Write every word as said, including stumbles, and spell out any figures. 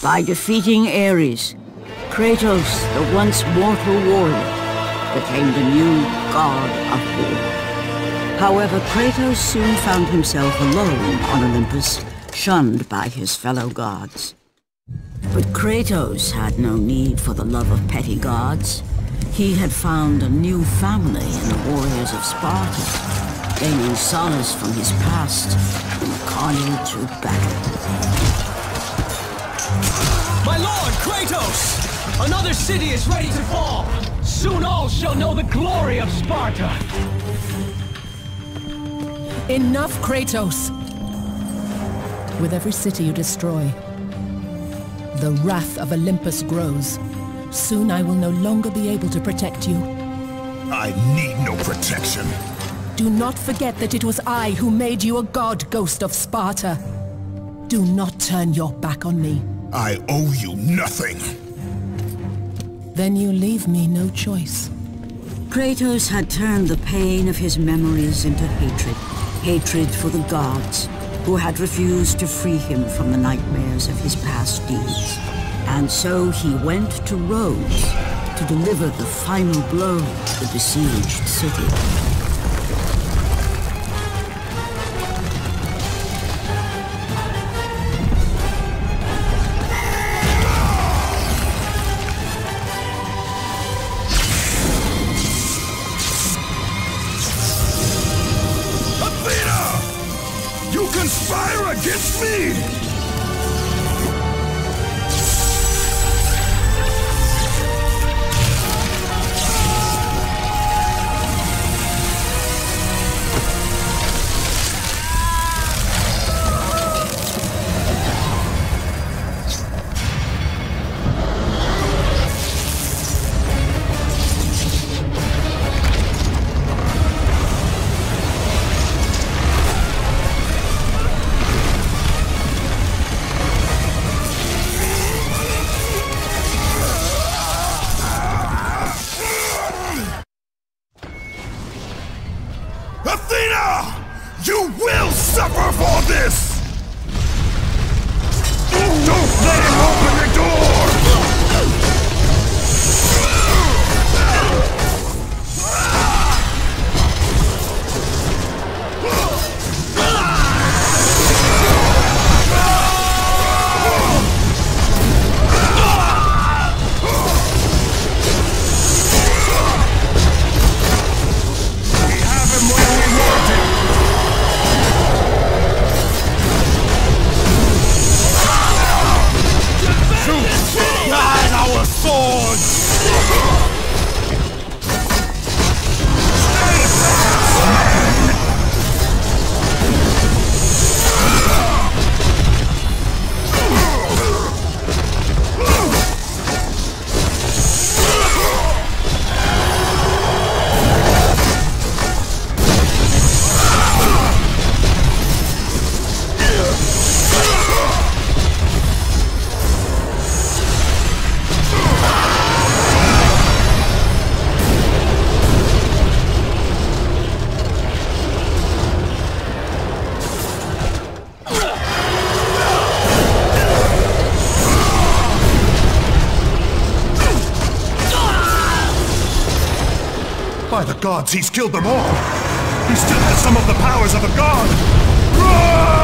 By defeating Ares, Kratos, the once mortal warrior, became the new god of war. However, Kratos soon found himself alone on Olympus, shunned by his fellow gods. But Kratos had no need for the love of petty gods. He had found a new family in the warriors of Sparta, gaining solace from his past in the carnage of battle. My lord, Kratos! Another city is ready to fall! Soon all shall know the glory of Sparta! Enough, Kratos! With every city you destroy, the wrath of Olympus grows. Soon I will no longer be able to protect you. I need no protection. Do not forget that it was I who made you a god, Ghost of Sparta. Do not turn your back on me. I owe you nothing. Then you leave me no choice. Kratos had turned the pain of his memories into hatred. Hatred for the gods, who had refused to free him from the nightmares of his past deeds. And so he went to Rhodes to deliver the final blow to the besieged city. You conspire against me! Athena! You will suffer for this! Don't let him open the door! By the gods, he's killed them all! He still has some of the powers of a god! Run!